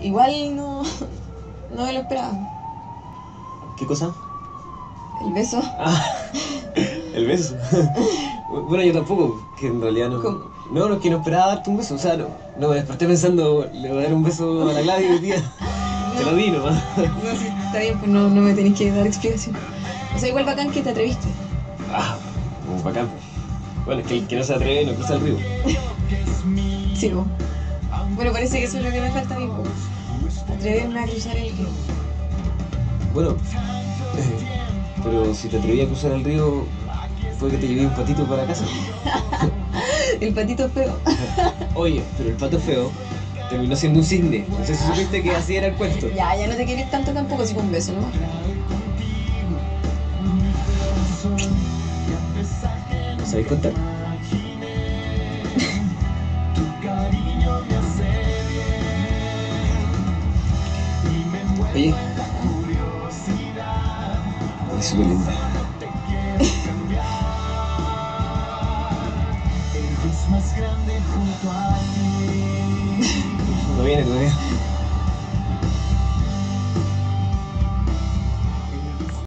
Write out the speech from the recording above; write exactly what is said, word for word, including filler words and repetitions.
igual no, no me lo esperaba. ¿Qué cosa? El beso. Ah, el beso. Bueno, yo tampoco, que en realidad no... ¿Cómo? No, no es que no esperaba darte un beso, o sea, no, no me desperté pensando, le voy a dar un beso a la Gladys hoy día. Te lo di nomás. No, sí, está bien, pues no, no me tenéis que dar explicación. O sea, igual bacán que te atreviste. Ah, como bacán. Bueno, es que el que no se atreve no cruza el río. Sí, po. Bueno, parece que eso es lo que me falta a mí, po. Atreverme a cruzar el río. Bueno, eh, pero si te atreví a cruzar el río, fue que te llevé un patito para casa. El patito feo. Oye, pero el pato feo terminó siendo un cisne. No sé si supiste que así era el cuento. Ya, ya no te querés tanto tampoco, así con un beso, ¿no? ¿No sabéis contar? Oye, es súper linda. No viene todavía.